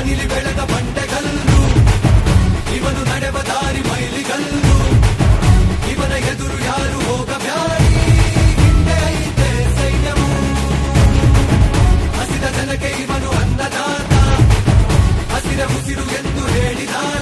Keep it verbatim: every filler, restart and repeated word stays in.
ಬಾನಿಲಿ ಬೆಳೆದ ಬಂಡೆಗಲ್ಲು, ಇವನು ನಡೆವ ದಾರಿ ಮೈಲಿಗಲ್ಲು, ಇವನ ಎದುರು ಯಾರು ಹೋಗಬ್ಯಾಡಿ, ಹಿಂದೆ ಐತೆ ಸೈನ್ಯವು, ಹಸಿದ ಜನಕ್ಕೆ ಇವನು ಅನ್ನದಾತ, ಹಸಿರ ಉಸಿರು ಎಂದು ಹೇಳಿದ